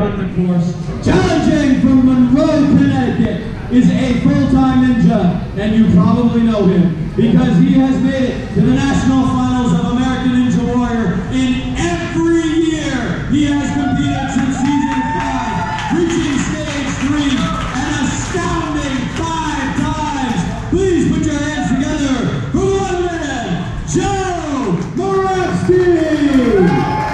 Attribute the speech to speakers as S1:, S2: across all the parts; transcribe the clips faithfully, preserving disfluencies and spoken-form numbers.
S1: the course. Challenging from Monroe, Connecticut is a full-time ninja, and you probably know him because he has made it to the national finals of American Ninja Warrior in every year. He has competed since season five, reaching stage three an astounding five times. Please put your hands together for Weatherman, Joe Moravsky!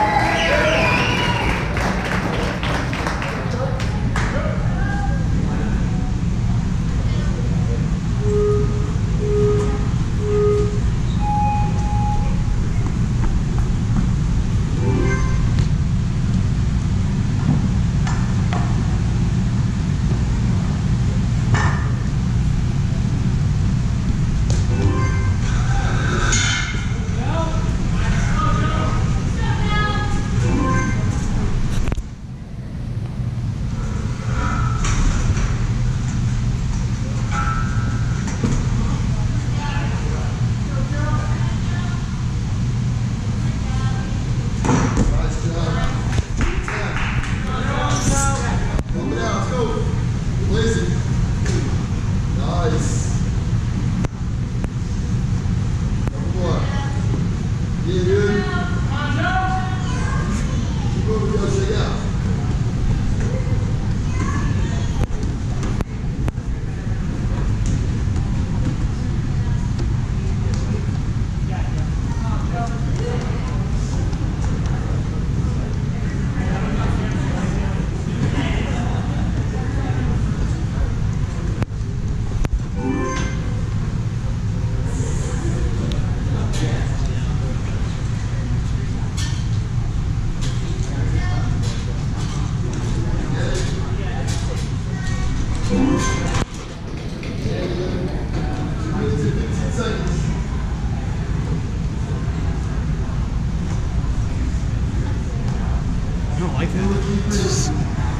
S2: I don't like that.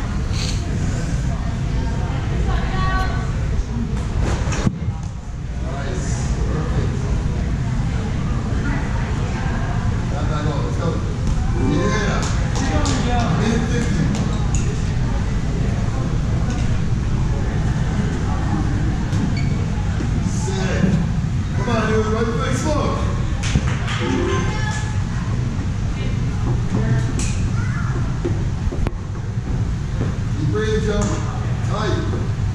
S3: Breathe, Joe. Tight.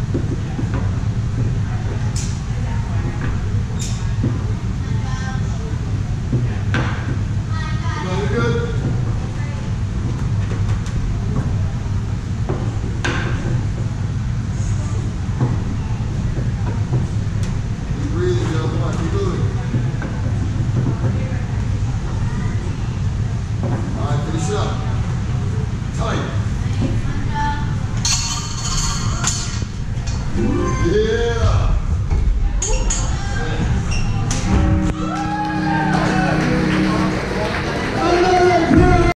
S3: Come on, you're good. Keep breathing, Joe. Come on, keep moving.